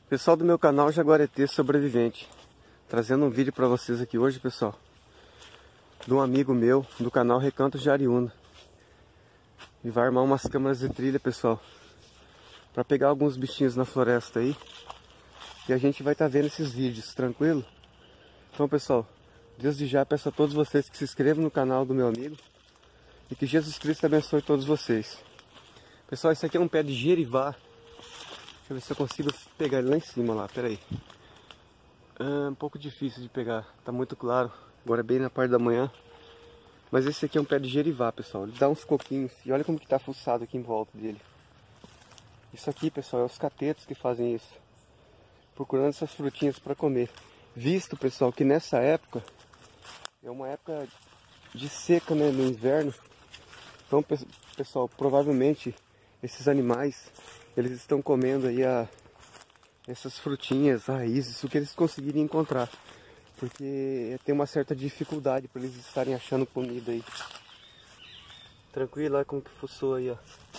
Pessoal do meu canal Jaguareté Sobrevivente, trazendo um vídeo para vocês aqui hoje, pessoal, de um amigo meu do canal Recanto Jariúna. E vai armar umas câmeras de trilha, pessoal, para pegar alguns bichinhos na floresta aí. E a gente vai estar vendo esses vídeos, tranquilo? Então, pessoal, desde já peço a todos vocês que se inscrevam no canal do meu amigo e que Jesus Cristo abençoe todos vocês. Pessoal, esse aqui é um pé de jerivá. Deixa eu ver se eu consigo pegar ele lá em cima, lá, peraí. É um pouco difícil de pegar, tá muito claro. Agora é bem na parte da manhã. Mas esse aqui é um pé de jerivá, pessoal. Ele dá uns coquinhos e olha como que tá fuçado aqui em volta dele. Isso aqui, pessoal, é os catetos que fazem isso. Procurando essas frutinhas para comer. Visto, pessoal, que nessa época é uma época de seca, né, no inverno. Então, pessoal, provavelmente esses animais, eles estão comendo aí essas frutinhas, raízes, o que eles conseguirem encontrar. Porque tem uma certa dificuldade para eles estarem achando comida aí. Tranquilo, olha como que fuçou aí, ó.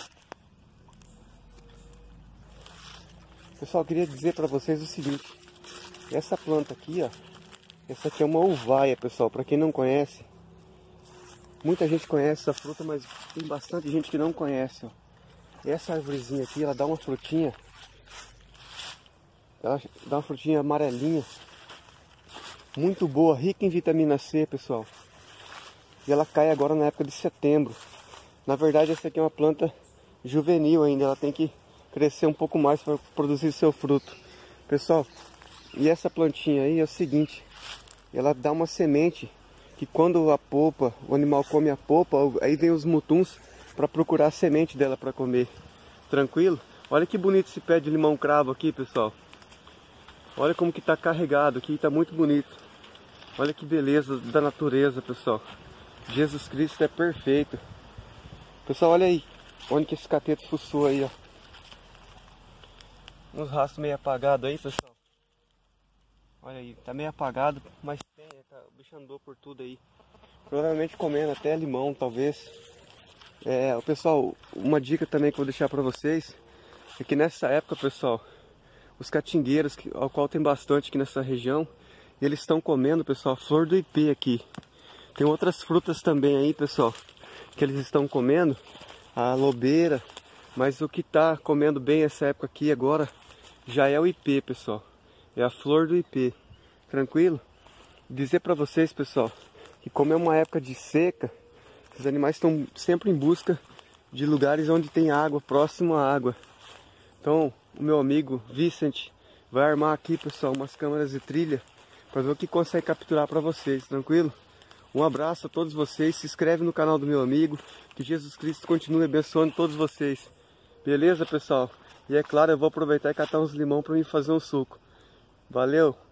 Pessoal, eu queria dizer para vocês o seguinte. Essa planta aqui, ó. Essa aqui é uma uvaia, pessoal. Para quem não conhece. Muita gente conhece essa fruta, mas tem bastante gente que não conhece, ó. Essa árvorezinha aqui, ela dá uma frutinha. Ela dá uma frutinha amarelinha. Muito boa, rica em vitamina C, pessoal. E ela cai agora na época de setembro. Na verdade, essa aqui é uma planta juvenil ainda. Ela tem que crescer um pouco mais para produzir seu fruto. Pessoal, e essa plantinha aí é o seguinte. Ela dá uma semente que quando a polpa, o animal come a polpa, aí vem os mutuns para procurar a semente dela para comer. Tranquilo? Olha que bonito esse pé de limão cravo aqui, pessoal. Olha como que tá carregado aqui, tá muito bonito. Olha que beleza da natureza, pessoal. Jesus Cristo é perfeito. Pessoal, olha aí. Onde que esse cateto fuçou aí, ó. Uns rastros meio apagados aí, pessoal. Olha aí, tá meio apagado, mas tem, o bicho andou por tudo aí. Provavelmente comendo até limão, talvez. Pessoal, uma dica também que eu vou deixar pra vocês é que nessa época, pessoal, os catingueiros, ao qual tem bastante aqui nessa região, eles estão comendo, pessoal, a flor do ipê aqui. Tem outras frutas também aí, pessoal, que eles estão comendo, a lobeira, mas o que tá comendo bem essa época aqui agora já é o ipê, pessoal. É a flor do ipê. Tranquilo? Dizer pra vocês, pessoal, que como é uma época de seca, os animais estão sempre em busca de lugares onde tem água, próximo à água. Então, o meu amigo Vicente vai armar aqui, pessoal, umas câmeras de trilha para ver o que consegue capturar para vocês, tranquilo? Um abraço a todos vocês, se inscreve no canal do meu amigo, que Jesus Cristo continue abençoando todos vocês. Beleza, pessoal? E é claro, eu vou aproveitar e catar uns limão para mim fazer um suco. Valeu!